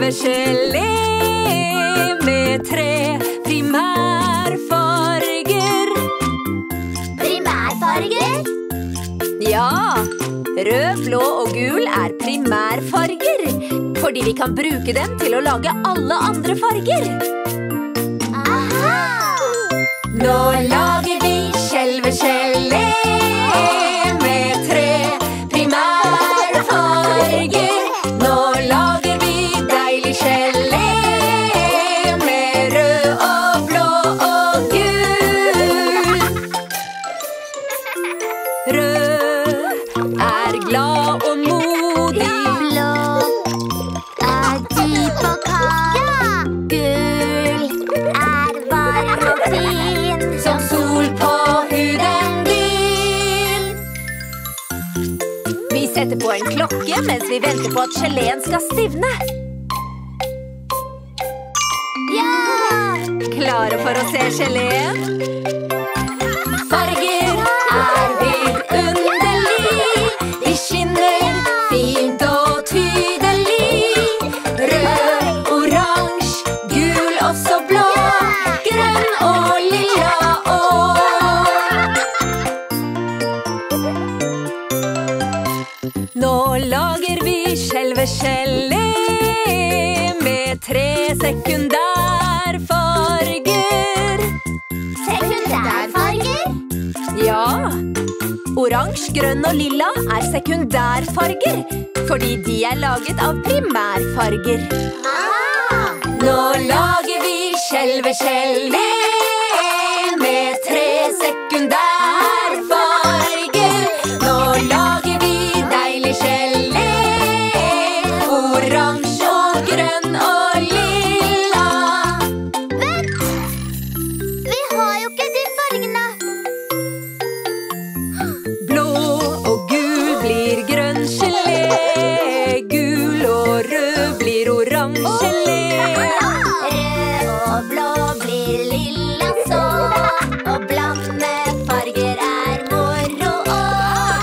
gelé med 3 primærfarger. Primærfarger? Ja, rød, blå og gul er primærfarger, fordi vi kan bruke dem til å lage alle andre farger. Aha! Nå lager vi selve gelé med 3 primærfarger. Nå lager vi deilig gelé med rød og blå og gul. Rød er glad og modig. Blå er dyp og kald. Gul er varm og fin. Som sol på huden din. Vi setter på en klokke mens vi venter på at geleen skal stivne. Ja! Klare for å se geleen? Farger er vidunderlig. De skinner fint og tydelig. Rød, oransje, gul og så blå. Grønn og lilla og nå lager vi selve gelé med 3 sekundærfarger. Sekundærfarger? Ja, oransje, grønn og lilla er sekundærfarger, fordi de er laget av primærfarger. Ah! Nå lager vi selve gelé med 3 sekundærfarger. Nå lager vi deilig gelé, oransje og grønn og lilla. Vent! Vi har jo ikke de fargene. Blå og gul blir grønn gelé, gul og rød blir oransje gelé. Rød og blå blir lilla så, og blande farger er moro også.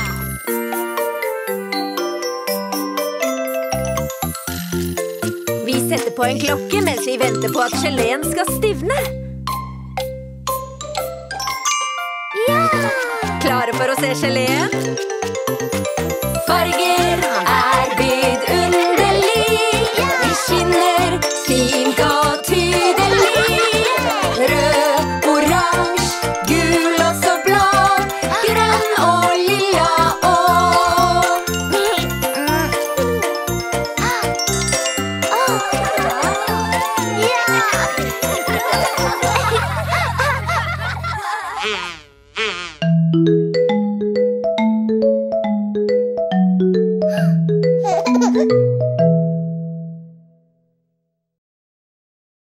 Vi setter på en klokke mens vi venter på at geleen skal stivne. Ja! Klare for å se geleen? Farger